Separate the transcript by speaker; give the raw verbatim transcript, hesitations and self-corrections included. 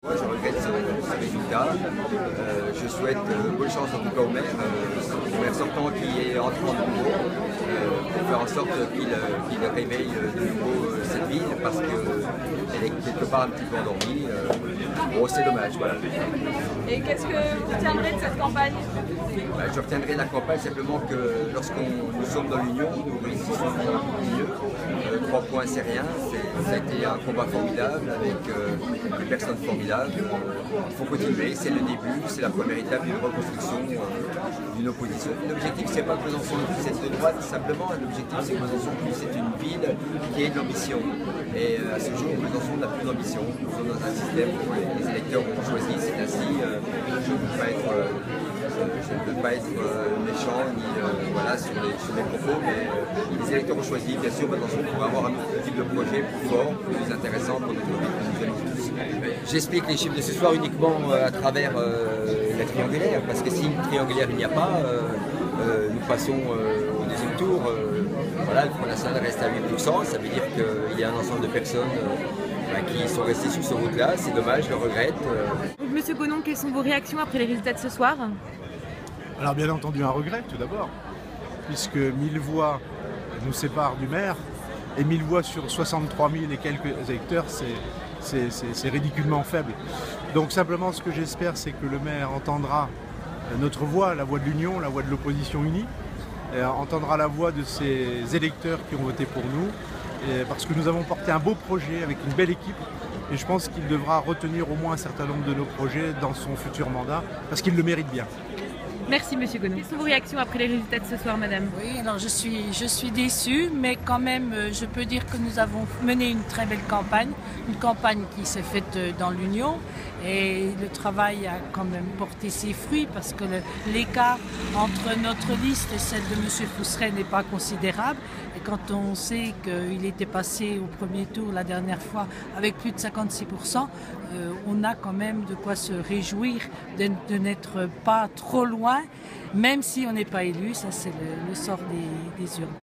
Speaker 1: Moi, je regrette ce, ce résultat. Euh, je souhaite euh, bonne chance en tout cas au maire, euh, au maire sortant qui est entrant de nouveau, euh, pour faire en sorte qu'il euh, qu'il réveille de nouveau euh, cette ville parce qu'elle est quelque part un petit peu endormie. Euh, bon, c'est dommage, voilà.
Speaker 2: Et qu'est-ce que vous retiendrez de cette campagne?
Speaker 1: Ben, je retiendrai de la campagne simplement que lorsqu'on nous sommes dans l'Union, nous réussissons mieux. Euh, trois points, c'est rien. Ça a été un combat formidable avec euh, des personnes formidables. Il faut continuer, c'est le début, c'est la première étape d'une reconstruction euh, d'une opposition. L'objectif, c'est pas que Besançon puisse être de droite, simplement l'objectif, c'est que Besançon puisse être une ville qui ait de l'ambition. Et euh, à ce jour, Besançon n'a plus d'ambition. Nous sommes dans un système où les électeurs ont choisi, c'est ainsi. Euh, je ne veux pas être, euh, je ne veux pas être euh, méchant ni euh, voilà, sur, les, sur mes propos, mais euh, les électeurs ont choisi, bien sûr, Besançon pour avoir un autre type de projet plus fort, plus intéressant pour notre ville. J'explique les chiffres de ce soir uniquement à travers euh, la triangulaire, parce que si une triangulaire il n'y a pas, euh, euh, nous passons euh, au deuxième tour. Euh, voilà, le Front National reste à huit pour cent, ça veut dire qu'il y a un ensemble de personnes euh, bah, qui sont restées sur ce route-là, c'est dommage, je le regrette. Euh.
Speaker 2: Donc, Monsieur Gonon, quelles sont vos réactions après les résultats de ce soir?
Speaker 3: Alors bien entendu un regret tout d'abord, puisque mille voix nous séparent du maire, et mille voix sur soixante-trois mille et quelques électeurs, c'est ridiculement faible. Donc simplement ce que j'espère, c'est que le maire entendra notre voix, la voix de l'Union, la voix de l'opposition unie, et entendra la voix de ces électeurs qui ont voté pour nous, et parce que nous avons porté un beau projet avec une belle équipe, et je pense qu'il devra retenir au moins un certain nombre de nos projets dans son futur mandat, parce qu'il le mérite bien.
Speaker 2: Merci Monsieur Gonon. Quelles sont vos réactions après les résultats de ce soir, Madame?
Speaker 4: Oui, alors je suis, je suis déçue, mais quand même, je peux dire que nous avons mené une très belle campagne, une campagne qui s'est faite dans l'Union, et le travail a quand même porté ses fruits parce que l'écart entre notre liste et celle de Monsieur Fousseret n'est pas considérable. Et quand on sait qu'il était passé au premier tour la dernière fois avec plus de cinquante-six pour cent, euh, on a quand même de quoi se réjouir de, de n'être pas trop loin, même si on n'est pas élu, ça c'est le, le sort des, des urnes.